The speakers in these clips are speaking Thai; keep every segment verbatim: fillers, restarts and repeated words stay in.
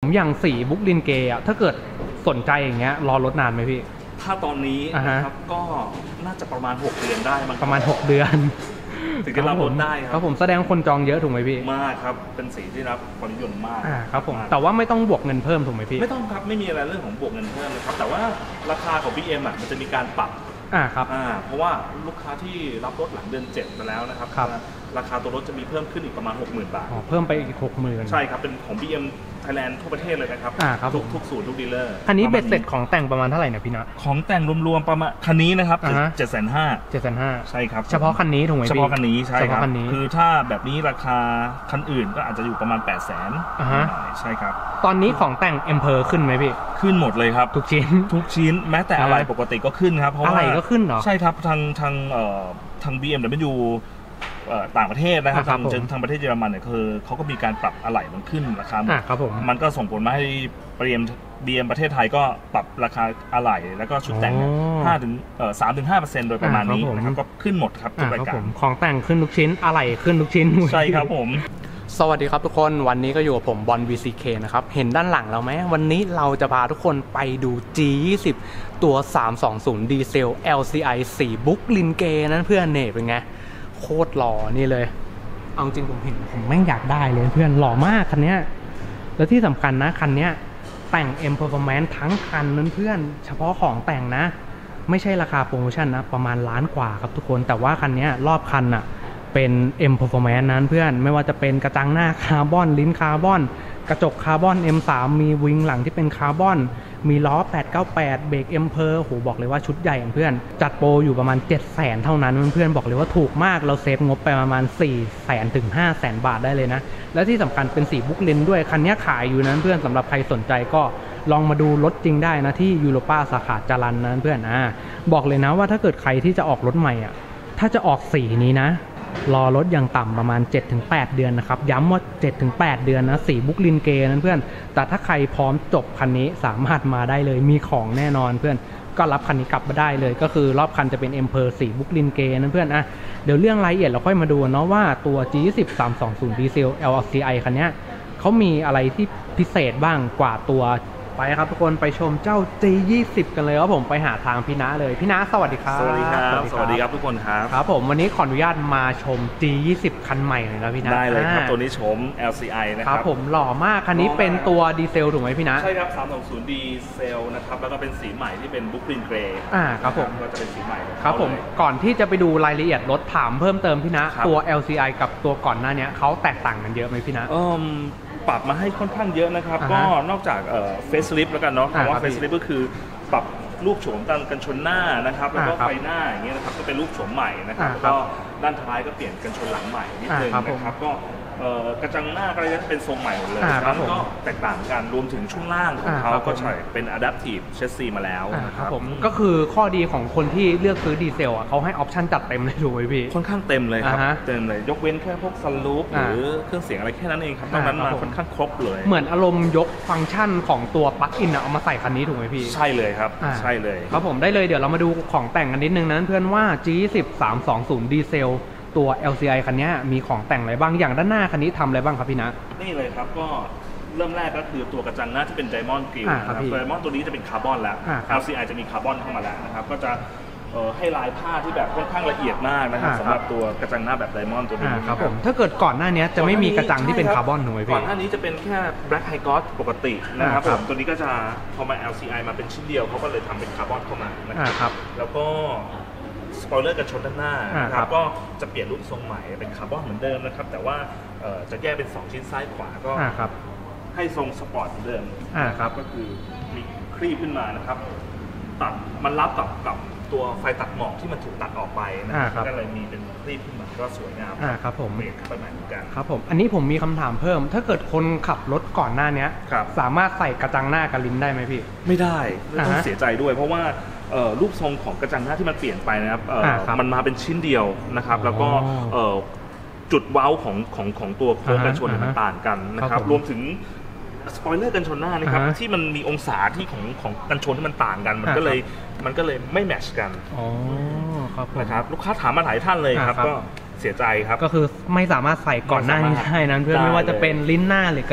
ผมอย่างสีบุ๊กลินเกย์อ่ะถ้าเกิดสนใจอย่างเงี้ยรอรถนานไหมพี่ถ้าตอนนี้นะครับก็น่าจะประมาณหกเดือนได้มั้งประมาณหกเดือนถึงจะรับรถได้ครับผมแสดงคนจองเยอะถูกไหมพี่มากครับเป็นสีที่รับความนิยมมากครับผมแต่ว่าไม่ต้องบวกเงินเพิ่มถูกไหมพี่ไม่ต้องครับไม่มีอะไรเรื่องของบวกเงินเพิ่มนะครับแต่ว่าราคาของ บี เอ็ม อ่ะมันจะมีการปรับอ่าครับอ่าเพราะว่าลูกค้าที่รับรถหลังเดือนเจ็ดไปแล้วนะครับราคาตัวรถจะมีเพิ่มขึ้นอีกประมาณ หกหมื่น บาทอ๋อเพิ่มไปอีก หกหมื่นใช่ครับเป็นของ บี เอ็ม Thailand ทั่วประเทศเลยนะครับอ่าครับทุกทุกศูนย์ทุกดีลเลอร์คันนี้เบ็ดเสร็จของแต่งประมาณเท่าไหร่เนี่ยพี่นะของแต่งรวมๆประมาณคันนี้นะครับเจ็ดแสนห้าเจ็ดแสนห้าใช่ครับเฉพาะคันนี้ถูกไหมพี่เฉพาะคันนี้ใช่ครับคือถ้าแบบนี้ราคาคันอื่นก็อาจจะอยู่ประมาณแปดแสนอ่าฮะใช่ครับตอนนี้ของแต่งเอ็มเพอร์ขึ้นไหมพี่ขึ้นหมดเลยครับทุกชิ้นทุกชิ้นแม้แต่อะไรปกติก็ขึ้นครับเพราะว่าอะไรก็ขึ้นเหรอใช่ครับทางทางเอ่อทาง บี เอ็ม ดับเบิลยู ต่างประเทศนะครับทางทางประเทศเยอรมันเนี่ยคือเขาก็มีการปรับอะไหล่มันขึ้นราคามันก็ส่งผลมาให้บี เอ็ม บี เอ็ม ประเทศไทยก็ปรับราคาอะไหล่แล้วก็ชุดแต่งห้าถึงเอ่อสามถึงห้าเปอร์เซ็นต์โดยประมาณนี้นะครับก็ขึ้นหมดครับทุกรายการของแต่งขึ้นทุกชิ้นอะไหล่ขึ้นทุกชิ้นใช่ครับผมสวัสดีครับทุกคนวันนี้ก็อยู่กับผมบอล วี ซี เค นะครับเห็นด้านหลังเราไหมวันนี้เราจะพาทุกคนไปดู จี ยี่สิบ ตัวสามสองศูนย์ดีเซล แอล ซี ไอ สีบุ๊กลินเกนั้นเพื่อนเน่เป็นไงโคตรหล่อนี่เลยเอาจริงผมเห็นผมแม่งอยากได้เลยเพื่อนหล่อมากคันนี้แล้วที่สำคัญนะคันนี้แต่ง M Performance ทั้งคันนั้นเพื่อนเฉพาะของแต่งนะไม่ใช่ราคาโปรโมชั่นนะประมาณล้านกว่าครับทุกคนแต่ว่าคันนี้รอบคันอะเป็น M Performance นั้นเพื่อนไม่ว่าจะเป็นกระจังหน้าคาร์บอนลิ้นคาร์บอนกระจกคาร์บอน เอ็ม สาม มีวิงหลังที่เป็นคาร์บอนมีล้อแปดเก้าแปดเบรกเอ็มเพอร์โหบอกเลยว่าชุดใหญ่เพื่อนจัดโปรอยู่ประมาณ เจ็ดแสน เท่านั้นเพื่อนบอกเลยว่าถูกมากเราเซฟงบไปประมาณ สี่แสน ถึง ห้าแสน บาทได้เลยนะและที่สำคัญเป็นสีบุ๊กเลนด้วยคันนี้ขายอยู่นั้นเพื่อนสำหรับใครสนใจก็ลองมาดูรถจริงได้นะที่ยูโรป้าสาขาจรัญนั้นเพื่อนอ่าบอกเลยนะว่าถ้าเกิดใครที่จะออกรถใหม่อ่ะถ้าจะออกสีนี้นะรอรถอย่างต่ำประมาณ เจ็ดถึงแปด เดือนนะครับย้ำว่า เจ็ดถึงแปด เดือนนะสีบุ๊กลินเกนั้นเพื่อนแต่ถ้าใครพร้อมจบคันนี้สามารถมาได้เลยมีของแน่นอนเพื่อนก็รับคันนี้กลับมาได้เลยก็คือรอบคันจะเป็น M เพอร์สีบุ๊กลินเกนั้นเพื่อนอ่ะเดี๋ยวเรื่องรายละเอียดเราค่อยมาดูเนาะว่าตัว จี ยี่สิบ สามสองศูนย์ดีเซล แอล ซี ไอ คันนี้เขามีอะไรที่พิเศษบ้างกว่าตัวไปครับทุกคนไปชมเจ้า จี ยี่สิบ กันเลยครับผมไปหาทางพี่น้าเลยพี่น้าสวัสดีครับสวัสดีครับสวัสดีครับทุกคนครับครับผมวันนี้ขออนุญาตมาชม จี ยี่สิบ คันใหม่เลยนะพี่น้าได้เลยครับตัวนี้ชม แอล ซี ไอ นะครับครับผมหล่อมากคันนี้เป็นตัวดีเซลถูกไหมพี่น้าใช่ครับสามสองศูนย์ดีเซลนะครับแล้วก็เป็นสีใหม่ที่เป็นบุ๊กลินเกรย์อ่าครับผมก็จะเป็นสีใหม่ครับผมก่อนที่จะไปดูรายละเอียดรถถามเพิ่มเติมพี่น้าตัว แอล ซี ไอ กับตัวก่อนหน้านี้เขาแตกต่างกันเยอะไหมพี่น้าปรับมาให้ค่อนข้างเยอะนะครับก็นอกจากเฟซลิฟต์แล้วกันเนาะคำว่าเฟซลิฟต์ก็คือปรับรูปโฉมกันชนหน้านะครับแล้วก็ไฟหน้าอย่างเงี้ยนะครับก็เป็นรูปโฉมใหม่นะครับแล้วก็ด้านท้ายก็เปลี่ยนกันชนหลังใหม่นิดนึงนะครับก็กระจังหน้าก็จะเป็นทรงใหม่หมดเลยแล้วก็แตกต่างกันรวมถึงช่วงล่างของเขาก็ใช้เป็น Adaptive Chassis มาแล้วนะครับผมก็คือข้อดีของคนที่เลือกซื้อดีเซลอ่ะเขาให้ออปชั่นจัดเต็มเลยถูกไหมพี่ค่อนข้างเต็มเลยครับเต็มเลยยกเว้นแค่พวกซันรูฟหรือเครื่องเสียงอะไรแค่นั้นเองครับนอกนั้นมาค่อนข้างครบเลยเหมือนอารมณ์ยกฟังก์ชันของตัวปลั๊กอินเอามาใส่คันนี้ถูกไหมพี่ใช่เลยครับใช่เลยครับผมได้เลยเดี๋ยวเรามาดูของแต่งกันนิดนึงนั้นเพื่อนว่า จี ยี่สิบ สามสองศูนย์ดีเซลตัว แอล ซี ไอ คันนี้มีของแต่งอะไรบ้างอย่างด้านหน้าคันนี้ทำอะไรบ้างครับพี่นะนี่เลยครับก็เริ่มแรกก็คือตัวกระจังหน้าที่เป็น Diamond Grille นะครับ Diamond ตัวนี้จะเป็นคาร์บอนแล้ว แอล ซี ไอ จะมีคาร์บอนเข้ามาแล้วนะครับก็จะให้ลายผ้าที่แบบค่อนข้างละเอียดมากนะครับสำหรับตัวกระจังหน้าแบบ Diamond ตัวนี้ครับผมถ้าเกิดก่อนหน้านี้จะไม่มีกระจังที่เป็นคาร์บอนถูกไหมพี่ก่อนหน้านี้จะเป็นแค่ Black High Gloss ปกตินะครับผมตัวนี้ก็จะพอมา แอล ซี ไอ มาเป็นชิ้นเดียวเขาก็เลยทำเป็นคาร์บอนเข้ามานะครับแล้วก็สปอยเลอร์กันชนด้านหน้านะครับก็จะเปลี่ยนรูปทรงใหม่เป็นคาร์บอนเหมือนเดิมนะครับแต่ว่าจะแยกเป็นสองชิ้นซ้ายขวาก็ให้ทรงสปอร์ตเหมือนเดิมนะครับก็คือมีครีบขึ้นมานะครับตัดมันรับกับกับตัวไฟตัดหมอกที่มันถูกตัดออกไปนะครับก็เลยมีเป็นครีบขึ้นมาก็สวยงามครับผมเมคเข้าไปเหมือนกันครับผมอันนี้ผมมีคำถามเพิ่มถ้าเกิดคนขับรถก่อนหน้านี้สามารถใส่กระจังหน้ากับลิ้นได้ไหมพี่ไม่ได้ต้องเสียใจด้วยเพราะว่ารูปทรงของกระจังหน้าที่มันเปลี่ยนไปนะครับมันมาเป็นชิ้นเดียวนะครับแล้วก็จุดเว้าของของของตัวโค้งกันชนมันต่างกันนะครับรวมถึงสปอยเลอร์กันชนหน้านะครับที่มันมีองศาที่ของของกันชนที่มันต่างกันมันก็เลยมันก็เลยไม่แมทช์กันนะครับลูกค้าถามมาหลายท่านเลยครับก็เสียใจครับก็คือไม่สามารถใส่ก่อนหน้านี้ได้นั้นเพื่อไม่ว่าจะเป็นลิ้นหน้าหรือกันชน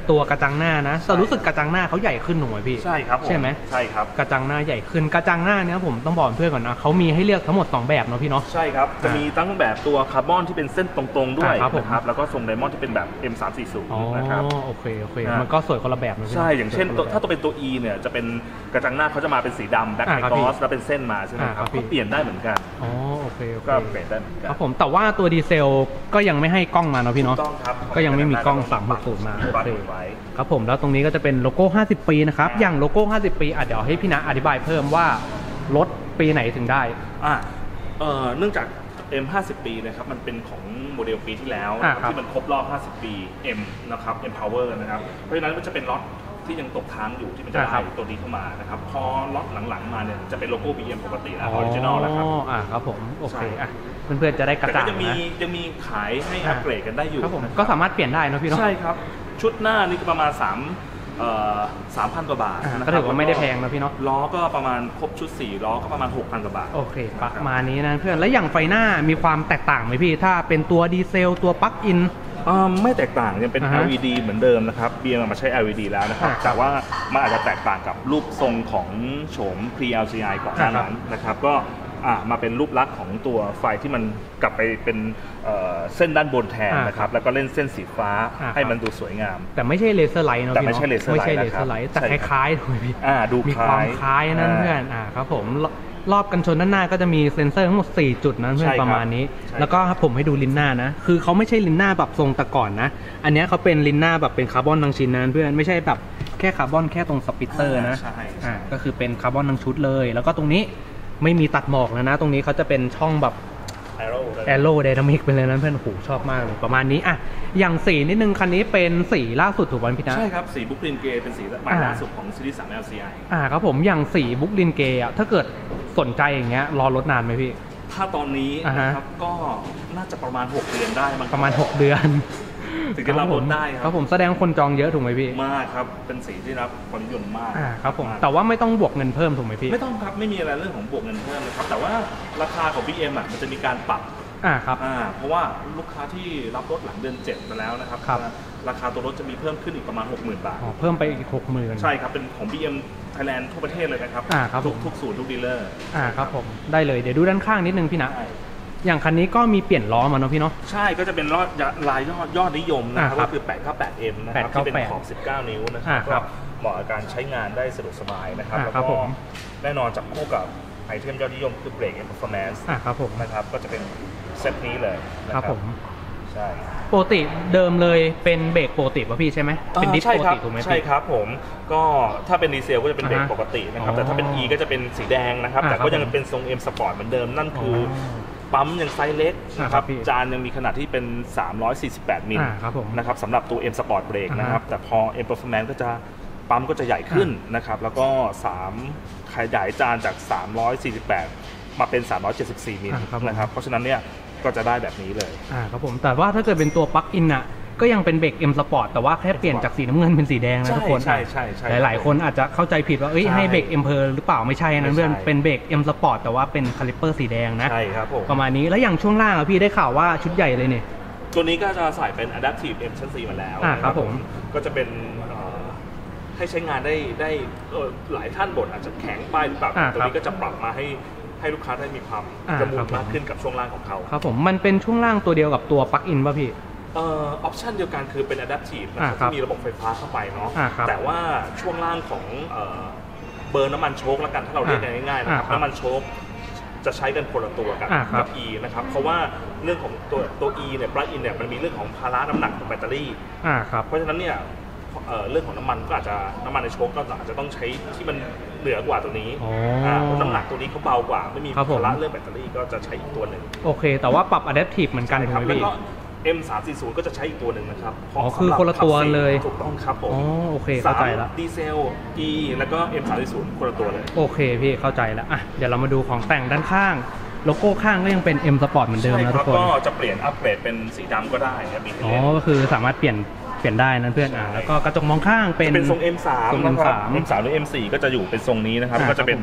ตัวกระจังหน้านะแต่รู้สึกกระจังหน้าเขาใหญ่ขึ้นถูกไหมพี่ใช่ครับใช่ไหมใช่ครับกระจังหน้าใหญ่ขึ้นกระจังหน้าเนี้ยผมต้องบอกเพื่อนก่อนนะเขามีให้เลือกทั้งหมดสองแบบเนาะพี่เนาะใช่ครับจะมีตั้งแบบตัวคาร์บอนที่เป็นเส้นตรงๆด้วยนะครับแล้วก็ทรงไดมอนด์ที่เป็นแบบ เอ็ม สามสี่ศูนย์ นะครับอ๋อโอเคโอเคมันก็สวยคนละแบบใช่อย่างเช่นถ้าตัวเป็นตัว E เนี่ยจะเป็นกระจังหน้าเขาจะมาเป็นสีดำแบ็คไฮกอสแล้วเป็นเส้นมาใช่ไหมครับก็เปลี่ยนได้เหมือนกันอ๋อโอเคก็เปลี่ยนได้เหมือนกันครับผมแต่ว่าตัวดีเซลก็ยังไม่ให้กล้องมาเนาะพี่เนาะต้องครับก็ยังไม่มีกล้องสามหกศูนย์มาโอเคครับผมแล้วตรงนี้ก็จะเป็นโลโก้ห้าสิบปีนะครับอย่างโลโก้ห้าสิบปีอ่ะเดี๋ยวให้พี่ณอธิบายเพิ่มว่ารถปีไหนถึงได้อ่าเอ่อเนื่องจาก เอ็ม ห้าสิบ ปีนะครับมันเป็นของโมเดลปีที่แล้วที่มันครบรอบห้าสิบปี M นะครับ M Power นะครับเพราะฉะนั้นมันจะเป็นล็อตที่ยังตกค้างอยู่ที่มันจะได้ตัวนี้เข้ามานะครับพอล็อตหลังๆมาเนี่ยจะเป็นโลโก้ บี เอ็ม ปกติแล้วออริจินอลแล้วครับอ๋ออ่าครับผมโอเคอ่ะเพื่อนๆจะได้กระจ่างนะยังมียังมีขายให้อัปเกรดกันได้อยู่ครับผมก็สามารถเปลี่ยนได้นะพี่เนาะใช่ครับชุดหน้านี่ก็ประมาณสามเอ่อสามพันกว่าบาทก็ถือว่าไม่ได้แพงนะพี่เนาะล้อก็ประมาณครบชุดสี่ล้อก็ประมาณหกพันกว่าบาทโอเคประมาณนี้นะเพื่อนแล้วอย่างไฟหน้ามีความแตกต่างไหมพี่ถ้าเป็นตัวดีเซลตัวปลั๊กอินไม่แตกต่างยังเป็น แอล อี ดี เหมือนเดิมนะครับ บี เอ็ม มาใช้ แอล อี ดี แล้วนะครับแต่ว่ามันอาจจะแตกต่างกับรูปทรงของโฉม Pre แอล ซี ไอ ก่อนหน้านั้นนะครับก็มาเป็นรูปลักษณ์ของตัวไฟที่มันกลับไปเป็นเส้นด้านบนแทนนะครับแล้วก็เล่นเส้นสีฟ้าให้มันดูสวยงามแต่ไม่ใช่เลเซอร์ไลท์เนาะแต่ไม่ใช่เลเซอร์ไลท์นะครับแต่คล้ายๆถูกไหมพี่ดูมีความคล้ายนั่นเพื่อนอ่าครับผมรอบกันชนด้านหน้าก็จะมีเซ็นเซอร์ทั้งหมดสี่จุดนะเพื่อนประมาณนี้แล้วก็ผมให้ดูลิ้นหน้านะคือเขาไม่ใช่ลิ้นหน้าแบบทรงแต่ก่อนนะอันนี้เขาเป็นลิ้นหน้าแบบเป็นคาร์บอนทั้งชิ้นนะเพื่อนไม่ใช่แบบแค่คาร์บอนแค่ตรงสปิตเตอร์นะอ่าก็คือเป็นคาร์บอนทั้งชุดเลยแล้วก็ตรงนี้ไม่มีตัดหมอกแล้วนะตรงนี้เขาจะเป็นช่องแบบแอโรไดนามิกเป็นเลยนะเพื่อนโอ้โหชอบมากเลยประมาณนี้อ่ะอย่างสีนิดนึงคันนี้เป็นสีล่าสุดถูกไหมพี่นะใช่ครับสีบุ๊กลินเกย์เป็นสีใหม่ล่าสุดของซีรีส์ สาม แอล ซี ไออ่าครับผมอย่างสีบุ๊กลินเกย์อ่ะถ้าเกิดสนใจอย่างเงี้ยรอรถนานไหมพี่ถ้าตอนนี้นะครับก็น่าจะประมาณหกเดือนได้ประมาณหกเดือนถึงจะรับรถได้ครับผมแสดงคนจองเยอะถูกไหมพี่มากครับเป็นสีที่รับความนิยมมากอ่าครับผมแต่ว่าไม่ต้องบวกเงินเพิ่มถูกไหมพี่ไม่ต้องครับไม่มีอะไรเรื่องของบวกเงินเพิ่มนะครับแต่ว่าราคาของ บี เอ็ม อ่ะมันจะมีการปรับอ่าครับอ่าเพราะว่าลูกค้าที่รับรถหลังเดือนเจ็ดมาแล้วนะครับราคาตัวรถจะมีเพิ่มขึ้นอีกประมาณ หกหมื่น บาทอ๋อเพิ่มไปอีก หกหมื่นใช่ครับเป็นของ บี เอ็ม Thailand ทั่วประเทศเลยนะครับอ่าครับทุกทุกศูนย์ทุกดีลเลอร์อ่าครับผมได้เลยเดี๋ยวดูด้านข้างนิดนึงพี่นะอย่างคันนี้ก็มีเปลี่ยนล้อมาเนาะพี่เนาะใช่ก็จะเป็นล้อลายยอดยอดนิยมนะครับก็คือ แปดเก้าแปดเอ็ม นะครับที่เป็นขอบสิบเก้านิ้วนะครับก็เหมาะกับการใช้งานได้สะดวกสบายนะครับแล้วก็แน่นอนจับคู่กับไอเทมยอดนิยมคือเบรกแอนด์เพอร์ฟอร์แมนซ์นะครับก็จะเป็นเซตนี้เลยครับผมใช่ปกติเดิมเลยเป็นเบรกปกติป่ะพี่ใช่ไหมเป็นดิสปกติถูกไหมใช่ครับผมก็ถ้าเป็นดีเซลก็จะเป็นเบรกปกตินะครับแต่ถ้าเป็น E ก็จะเป็นสีแดงนะครับแต่ก็ยังเป็นทรง M Sport เหมือนเดิมนั่นคือปั๊มยังไซส์เล็กนะครับจานยังมีขนาดที่เป็นสามร้อยสี่สิบแปดมิลนะครับสำหรับตัว M Sport Brake นะครับแต่พอ M Performance ก็จะปั๊มก็จะใหญ่ขึ้นนะครับแล้วก็สามขยายจานจากสามร้อยสี่สิบแปดมาเป็นสามร้อยเจ็ดสิบสี่มิลนะครับเพราะฉะนั้นเนี่ยก็จะได้แบบนี้เลยอ่าครับผมแต่ว่าถ้าเกิดเป็นตัวปลั๊กอินอ่ะก็ยังเป็นเบรก M Sport แต่ว่าแค่เปลี่ยนจากสีน้ำเงินเป็นสีแดงนะทุกคนใช่ใช่ใช่หลายๆคนอาจจะเข้าใจผิดว่าเอ้ยให้เบรก M Per หรือเปล่าไม่ใช่นะเพื่อนเป็นเบรก M Sport แต่ว่าเป็นคาลิปเปอร์สีแดงนะใช่ครับผมประมาณนี้แล้วอย่างช่วงล่างอ่ะพี่ได้ข่าวว่าชุดใหญ่เลยเนี่ยตัวนี้ก็จะใส่เป็น Adaptive M ชั้นสี่มาแล้วอ่าครับผมก็จะเป็นให้ใช้งานได้ได้หลายท่านบ่นอาจจะแข็งไปหรือเปล่าตัวนี้ก็จะปรับมาให้ให้ลูกค้าได้มีความกระมุนมากขึ้นกับช่วงล่างของเขาครับผมมันเป็นช่วงล่างตัวเดียวกับตัวปลั๊กอินป่ะพี่เอ่อออปชันเดียวกันคือเป็น Adaptive นะครับที่มีระบบไฟฟ้าเข้าไปเนาะแต่ว่าช่วงล่างของเอ่อเบอร์น้ำมันโชคละกันถ้าเราเรียกง่ายๆนะครับน้ำมันโชคจะใช้กันคนละตัวกันกับ E นะครับเพราะว่าเรื่องของตัวตัว E เนี่ยปลั๊กอินเนี่ยมันมีเรื่องของภาระน้ำหนักของแบตเตอรี่เพราะฉะนั้นเนี่ยเรื่องของน้ำมันก็อาจจะน้ำมันในโชคก็อาจจะต้องใช้ที่มันเหนือกว่าตัวนี้น้ำหนักตัวนี้เขาเบากว่าไม่มีภาระเรื่องแบตเตอรี่ก็จะใช้อีกตัวหนึ่งโอเคแต่ว่าปรับ Adaptive เหมือนกันครับแล้วก็ เอ็ม สามสี่ศูนย์ ก็จะใช้อีกตัวหนึ่งนะครับอ๋อคือคนละตัวเลยถูกต้องครับผมอ๋อโอเคเข้าใจแล้วดีเซล E แล้วก็ เอ็ม สามสี่ศูนย์ คนละตัวเลยโอเคพี่เข้าใจแล้วอ่ะเดี๋ยวเรามาดูของแต่งด้านข้างโลโก้ข้างก็ยังเป็น M Sport เหมือนเดิมนะทุกคนก็จะเปลี่ยนอัปเกรดเป็นสีดำก็ได้ครับอ๋อก็คือสามารถเปลี่ยนเปลี่ยนได้นั่นเพื่อนอ่าแล้วก็กระจกมองข้างเป็นเป็นทรง เอ็ม สามทรง เอ็ม สามเอ็ม สาม หรือ เอ็ม สี่ ก็จะอยู่เป็นทรงนี้นะครับก็จะเป็น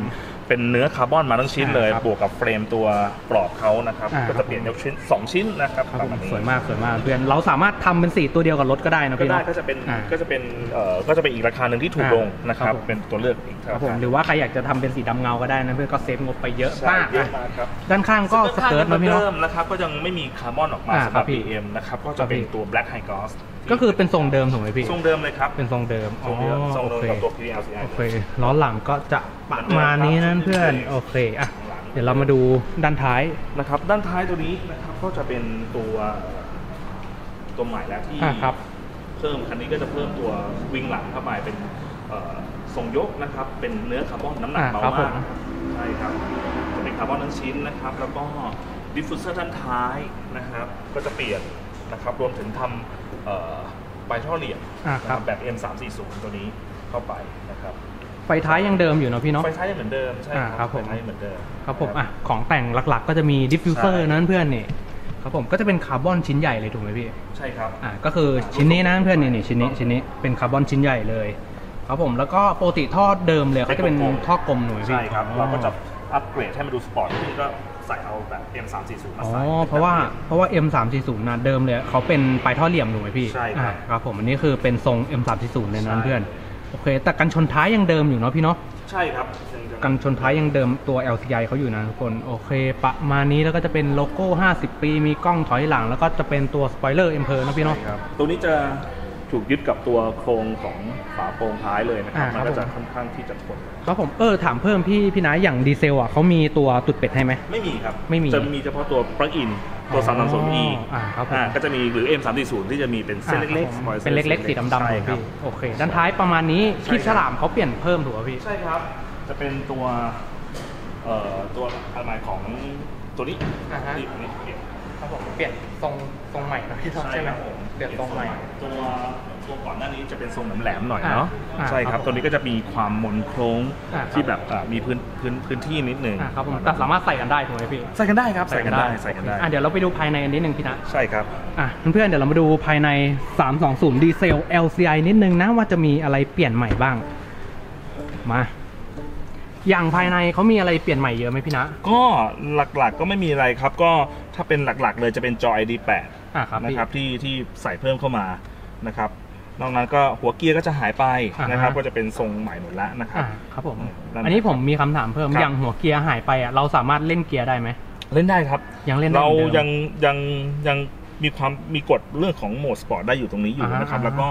เป็นเนื้อคาร์บอนมาทั้งชิ้นเลยบวกกับเฟรมตัวปลอกเขานะครับก็จะเปลี่ยนยกชิ้นสองชิ้นนะครับสวยมากสวยมากเพื่อนเราสามารถทำเป็นสีตัวเดียวกับรถก็ได้นะพี่ก็ได้ก็จะเป็นก็จะเป็นเอ่อก็จะเป็นอีกราคาหนึ่งที่ถูกลงนะครับเป็นตัวเลือกอีกครับผมหรือว่าใครอยากจะทำเป็นสีดำเงาก็ได้นะเพื่อนก็เซฟงบไปเยอะมากครับด้านข้างก็สเกิร์ตมาพี่เนาะนะครับก็ยังไม่มีคาร์บอนออกมาสำหรับ บี เอ็ม นะครับก็จะเป็นตัว Black High Gloss ก็คือเป็นทรงเดิมถูกไหมพี่ทรงเดิมเลยครับเป็นทรงเดิมทรงเดิมทรงเดิมกับตัว พี ดี แอล ซี ไอโอเคล้อหลังก็จะประมาณนี้นั่นเพื่อนโอเคอ่ะเดี๋ยวเรามาดูด้านท้ายนะครับด้านท้ายตัวนี้นะครับก็จะเป็นตัวตัวใหม่แล้วที่เพิ่มคันนี้ก็จะเพิ่มตัววิงหลังเข้าไปเป็นทรงยกนะครับเป็นเนื้อคาร์บอนน้ำหนักเบามากใช่ครับจะเป็นคาร์บอนทั้งชิ้นนะครับแล้วก็ดิฟฟิวเซอร์ด้านท้ายนะครับก็จะเปลี่ยนนะครับรวมถึงทำปลายท่อเหลี่ยมแบบ เอ็ม สามสี่ศูนย์ ตัวนี้เข้าไปนะครับไฟท้ายยังเดิมอยู่เนาะพี่เนาะไฟท้ายยังเหมือนเดิมใช่ครับไฟท้ายเหมือนเดิมครับผมอ่ะของแต่งหลักๆก็จะมีดิฟฟิวเซอร์นั้นเพื่อนนี่ครับผมก็จะเป็นคาร์บอนชิ้นใหญ่เลยถูกไหมพี่ใช่ครับอ่ะก็คือชิ้นนี้นะเพื่อนนี่นี่ชิ้นนี้ชิ้นนี้เป็นคาร์บอนชิ้นใหญ่เลยครับผมแล้วก็ปกติท่อเดิมเลยเขาจะเป็นท่อกลมหน่วยพี่ใช่ครับเราก็จะอัปเกรดให้มันดูสปอร์ตขึ้นก็ใส่เอาแบบ เอ็ม สามสี่ศูนย์ มาใส่อ๋อเพราะว่าเพราะว่า เอ็ม สามสี่ศูนย์ นะเดิมเลยเขาเป็นปลายท่อเหลี่ยมหน่วยพี่ใช่ครับครับผมอันนี้คือเป็นทรง เอ็ม สามสี่ศูนย์ เลยนะเพื่อนโอเคแต่กันชนท้ายยังเดิมอยู่เนาะพี่เนาะใช่ครับกันชนท้ายยังเดิมตัว แอล ซี ไอ เขาอยู่นะทุกคนโอเคประมาณนี้แล้วก็จะเป็นโลโก้ห้าสิบปีมีกล้องถอยหลังแล้วก็จะเป็นตัวสปอยเลอร์เอ็มเพอร์นะพี่เนาะตัวนี้จะถูกยึดกับตัวโครงของฝาโปร่งท้ายเลยนะครับมันก็จะค่อนข้างที่จะทนครับผมเออถามเพิ่มพี่พี่นายอย่างดีเซลอ่ะเขามีตัวตุดเป็ดให้ไหมไม่มีครับไม่มีจะมีเฉพาะตัวปลั๊กอินตัวสามสามศูนย์ อีอ่าครับก็จะมีหรือ เอ็ม สามสี่ศูนย์ ที่จะมีเป็นเส้นเล็กๆเป็นเล็กๆสีดำๆเลยพี่โอเคด้านท้ายประมาณนี้คีบฉลามเขาเปลี่ยนเพิ่มถูกป่ะพี่ใช่ครับจะเป็นตัวเอ่อตัวอะไรหมายของตัวนี้ที่นี่เปลี่ยนครับผมเปลี่ยนทรงทรงใหม่นะพี่ใช่ไหมเปลี่ยนทรงใหม่ตัวตัวก่อนหน้านี้จะเป็นทรงแหลมๆหน่อยเนาะใช่ครับตัวนี้ก็จะมีความมนโค้งที่แบบมีพื้นพื้นพื้นที่นิดนึงครับผมแต่สามารถใส่กันได้ถูกไหมพี่ใส่กันได้ครับใส่กันได้ใส่กันได้เดี๋ยวเราไปดูภายในกันนิดนึงพี่นะใช่ครับอ่ะเพื่อนๆเดี๋ยวเรามาดูภายในสามสองศูนย์ดีเซล แอล ซี ไอ นิดนึงนะว่าจะมีอะไรเปลี่ยนใหม่บ้างมาอย่างภายในเขามีอะไรเปลี่ยนใหม่เยอะไหมพี่นะก็หลักๆก็ไม่มีอะไรครับก็ถ้าเป็นหลักๆเลยจะเป็นจอ ไอ ดี แปด นะครับที่ที่ใส่เพิ่มเข้ามานะครับนอกนั้นก็หัวเกียร์ก็จะหายไปนะครับก็จะเป็นทรงใหม่หมดแล้วนะครับครับผมอันนี้ผมมีคำถามเพิ่มอย่างหัวเกียร์หายไปอ่ะเราสามารถเล่นเกียร์ได้ไหมเล่นได้ครับยังเล่นเรายังยังยังมีความมีกฎเรื่องของโหมดสปอร์ตได้อยู่ตรงนี้อยู่นะครับแล้วก็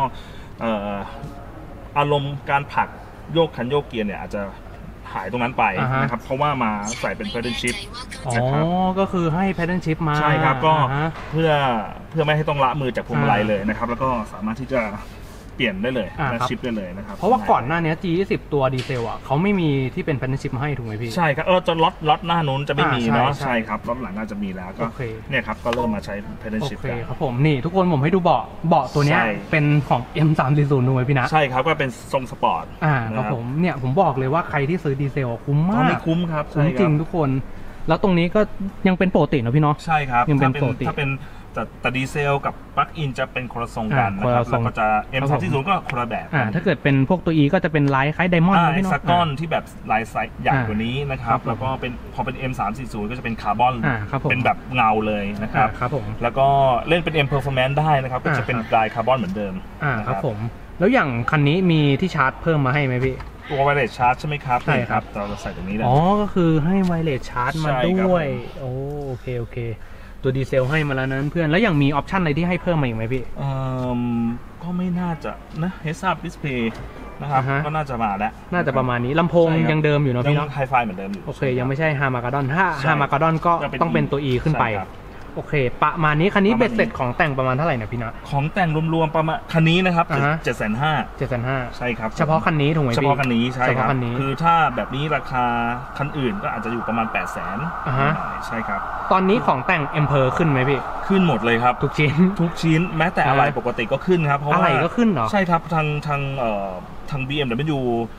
อารมณ์การผลักโยกคันโยกเกียร์เนี่ยอาจจะหายตรงนั้นไปนะครับเพราะว่ามาใส่เป็น paddle shift อ๋อก็คือให้ paddle shift มาใช่ครับก็เพื่อเพื่อไม่ให้ต้องละมือจากพวงมาลัยเลยนะครับแล้วก็สามารถที่จะเปลี่ยนได้เลยและชิปได้เลยนะครับเพราะว่าก่อนหน้านี้ จี ยี่สิบ ตัวดีเซลอ่ะเขาไม่มีที่เป็น paddle shift มาให้ถูกไหมพี่ใช่ครับเออจะล็อตล็อตหน้านู้นจะไม่มีเนาะใช่ครับล็อตหลังน่าจะมีแล้วก็เนี่ยครับก็เริ่มมาใช้ paddle shift กันครับผมนี่ทุกคนผมให้ดูเบาะเบาะตัวนี้เป็นของ เอ็ม สามสี่ศูนย์ ถูกไหมพี่นะใช่ครับก็เป็นทรงสปอร์ตอ่าครับผมเนี่ยผมบอกเลยว่าใครที่ซื้อดีเซลคุ้มมากไม่คุ้มครับคุ้มจริงทุกคนแล้วตรงนี้ก็ยังเป็นปกตินะพี่เนาะใช่ครับยังเป็นปกติถ้าเป็นแต่แต่ดีเซลกับปลั๊กอินจะเป็นคนละทรงกันนะครับแล้วก็จะ เอ็ม สามสี่ศูนย์ ก็คนละแบบอ่าถ้าเกิดเป็นพวกตัว E ก็จะเป็นลายคล้ายไดมอนด์พี่น้องซักก้อนที่แบบลายไซส์ใหญ่กว่านี้นะครับแล้วก็เป็นพอเป็น เอ็ม สามสี่ศูนย์ ก็จะเป็นคาร์บอนเป็นแบบเงาเลยนะครับครับผมแล้วก็เล่นเป็น M Performance ได้นะครับก็จะเป็นลายคาร์บอนเหมือนเดิมอ่าครับผมแล้วอย่างคันนี้มีที่ชาร์จเพิ่มมาให้ไหมพี่ตัวไวเลสชาร์จใช่ไหมครับใช่ครับเราจะใส่ตรงนี้เลยอ๋อก็คือให้ไวเลสชาร์จมาด้วยโอ้โอเคโอเคตัวดีเซลให้มาแล้วนั้นเพื่อนแล้วยังมีออปชันอะไรที่ให้เพิ่มมาอีกไหมพี่เอ่อก็ไม่น่าจะนะ Heads Up Display นะครับก็น่าจะมาแล้วน่าจะประมาณนี้ลำโพงยังเดิมอยู่เนาะพี่เนาะไฮไฟเหมือนเดิมอยู่โอเคยังไม่ใช่ฮามากาดอนถ้าฮามากาดอนก็ต้องเป็นตัว E ขึ้นไปโอเคประมาณนี้คันนี้เบ็ดเสร็จของแต่งประมาณเท่าไหร่นะพี่นะของแต่งรวมๆประมาณคันนี้นะครับเจ็ดแสนห้าเจ็ดแสนห้าใช่ครับเฉพาะคันนี้ถูกไหมพี่เฉพาะคันนี้ใช่ครับคือถ้าแบบนี้ราคาคันอื่นก็อาจจะอยู่ประมาณแปดแสนใช่ครับตอนนี้ของแต่งเอ็มเพอร์ขึ้นไหมพี่ขึ้นหมดเลยครับทุกชิ้นทุกชิ้นแม้แต่อะไรปกติก็ขึ้นครับเพราะว่าอะไรก็ขึ้นเหรอใช่ครับทางทางเอ่อทาง บี เอ็ม ดับเบิลยู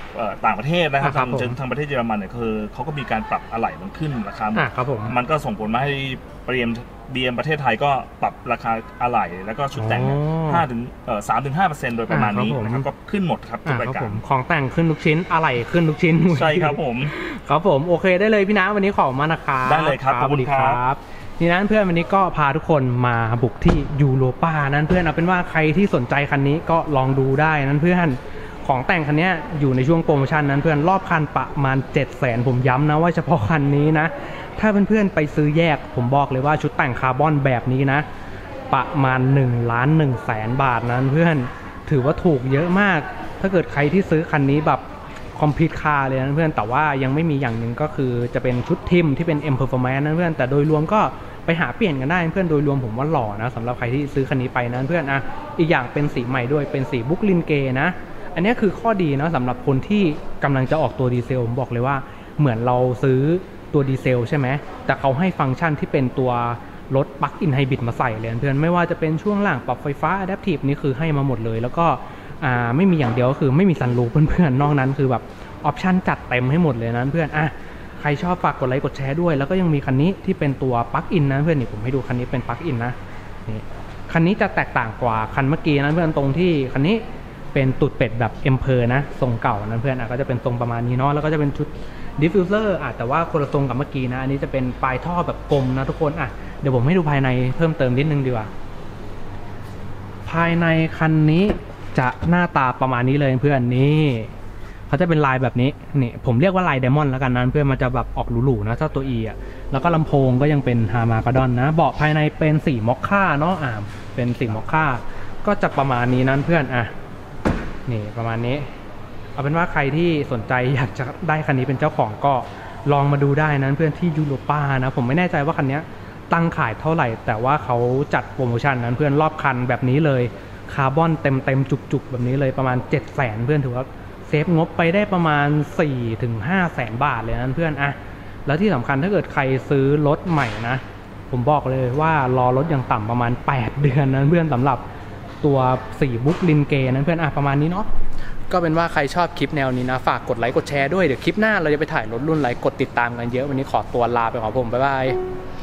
ต่างประเทศนะครับทางทางประเทศเยอรมันเนี่ยคือเขาก็มีการปรับอะไหล่มันขึ้นราคาครับผมมันก็ส่งผลมาให้บีเอ็มบีเอ็มประเทศไทยก็ปรับราคาอะไหล่แล้วก็ชุดแต่งห้าถึงสามถึงห้าเปอร์เซ็นต์โดยประมาณนี้นะครับก็ขึ้นหมดครับทุกรายการของแต่งขึ้นทุกชิ้นอะไหล่ขึ้นทุกชิ้นใช่ครับผมครับผมโอเคได้เลยพี่น้ำวันนี้ขอบคุณมากนะครับได้เลยครับขอบคุณครับนี่นั้นเพื่อนวันนี้ก็พาทุกคนมาบุกที่ยูโรป้านั้นเพื่อนเอาเป็นว่าใครที่สนใจคันนี้ก็ลองดูได้นั้นเพื่อนของแต่งคันนี้อยู่ในช่วงโปรโมชั่นนั้นเพื่อนรอบคันประมาณเจ็ดแสนผมย้ำนะว่าเฉพาะคันนี้นะถ้าเพื่อนๆไปซื้อแยกผมบอกเลยว่าชุดแต่งคาร์บอนแบบนี้นะประมาณหนึ่งล้านหนึ่งแสนบาทนั้นเพื่อนถือว่าถูกเยอะมากถ้าเกิดใครที่ซื้อคันนี้แบบคอมพิวต์คาร์เลยนะเพื่อนแต่ว่ายังไม่มีอย่างหนึ่งก็คือจะเป็นชุดทิมที่เป็น M Performance นะเพื่อนแต่โดยรวมก็ไปหาเปลี่ยนกันได้เพื่อนโดยรวมผมว่าหล่อนะสำหรับใครที่ซื้อคันนี้ไปนะเพื่อนอ่ะอีกอย่างเป็นสีใหม่ด้วยเป็นสีบุ๊กลินเกนะอันนี้คือข้อดีนะสำหรับคนที่กำลังจะออกตัวดีเซลผมบอกเลยว่าเหมือนเราซื้อตัวดีเซลใช่ไหมแต่เขาให้ฟังก์ชันที่เป็นตัวรถปลั๊กอินไฮบริดมาใส่เลยเพื่อนไม่ว่าจะเป็นช่วงล่างปรับไฟฟ้าอะแดปทีฟนี่คือให้มาหมดเลยแล้วก็อ่าไม่มีอย่างเดียวก็คือไม่มีซันรูฟเพื่อนๆนอกนั้นคือแบบออปชั่นจัดเต็มให้หมดเลยนะเพื่อนอ่ะใครชอบฝากกดไลค์กดแชร์ด้วยแล้วก็ยังมีคันนี้ที่เป็นตัวปลั๊กอินนะเพื่อนนี่ผมให้ดูคันนี้เป็นปลั๊กอินนะนี่คันนี้จะแตกต่างกว่าคันเมื่อกี้นะเพื่อนตรงที่คันนี้เป็นตูดเป็ดแบบเอ็มเพอร์นะทรงเก่านะเพื่อนอ่ะก็จะเป็นทรงประมาณนี้เนาะแล้วก็จะเป็นชุดดิฟฟิวเซอร์อ่ะแต่ว่าคนละทรงกับเมื่อกี้นะอันนี้จะเป็นปลายท่อแบบกลมนะทุกคนอ่ะเดี๋ยวผมให้ดูภายในเพิ่มเติมนิดนึงดีกว่าภายในคันนี้จะหน้าตาประมาณนี้เลยเพื่อนนี่เขาจะเป็นลายแบบนี้นี่ผมเรียกว่าลายไดมอนด์แล้วกันนะเพื่อนมันจะแบบออกหรูๆนะเจ้าตัว E อ่ะแล้วก็ลำโพงก็ยังเป็นฮามากาดอนนะเบาะภายในเป็นสีมอคค่าเนาะอ่าเป็นสีมอคค่าก็จะประมาณนี้นั้นเพื่อนอ่ะนี่ประมาณนี้เอาเป็นว่าใครที่สนใจอยากจะได้คันนี้เป็นเจ้าของก็ลองมาดูได้นะเพื่อนที่ยูโรป้านะผมไม่แน่ใจว่าคันนี้ตั้งขายเท่าไหร่แต่ว่าเขาจัดโปรโมชั่นนั้นเพื่อนรอบคันแบบนี้เลยคาร์บอนเต็มเต็มจุกๆแบบนี้เลยประมาณเจ็ดแสนเพื่อนถือว่าเซฟงบไปได้ประมาณ สี่ถึงห้า แสนบาทเลยนะเพื่อนอะแล้วที่สำคัญถ้าเกิดใครซื้อรถใหม่นะผมบอกเลยว่ารอรถอย่างต่ำประมาณแปดเดือนนะเพื่อนสำหรับตัวสี่บุ๊กลินเกนั้นเพื่อนอะประมาณนี้เนาะก็เป็นว่าใครชอบคลิปแนวนี้นะฝากกดไลค์กดแชร์ด้วยเดี๋ยวคลิปหน้าเราจะไปถ่ายรถรุ่นไหนกดติดตามกันเยอะวันนี้ขอตัวลาไปขอผมบ๊ายบาย